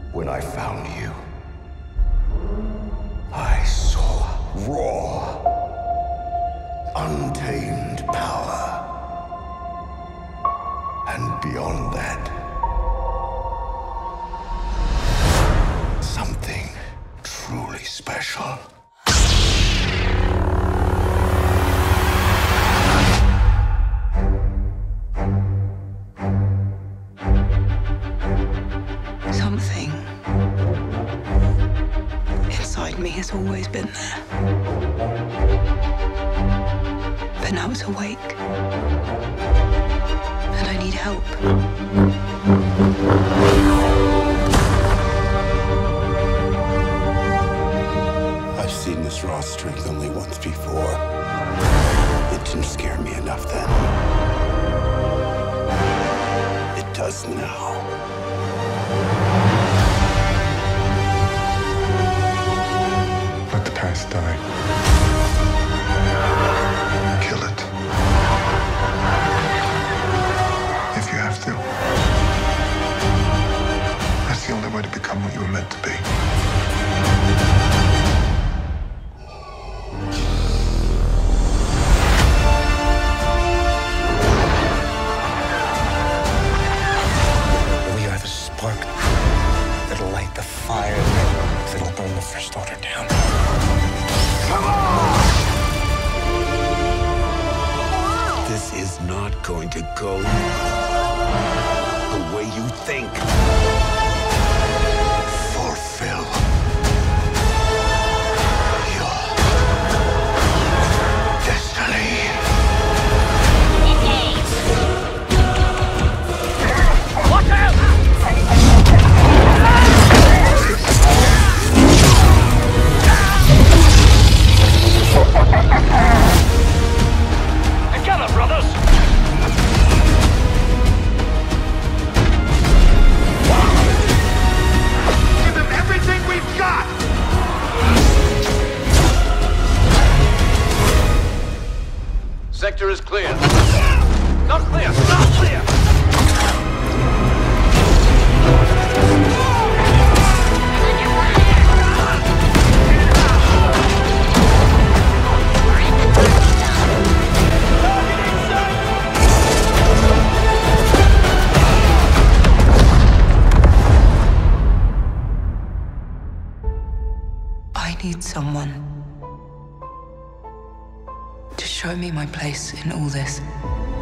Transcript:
When I found you, I saw raw, untamed power. And beyond that, something truly special. Something inside me has always been there. But now it's awake. And I need help. I've seen this raw strength only once before. It didn't scare me enough then. It does now. Let the past die. Kill it. If you have to. That's the only way to become what you were meant to be. We are the spark that'll light the fire that'll burn the First Order down. Come on! This is not going to go the way you think. Fulfill your destiny. Watch out! Together, brothers! Give them everything we've got! Sector is clear. Not clear! Not clear! I need someone to show me my place in all this.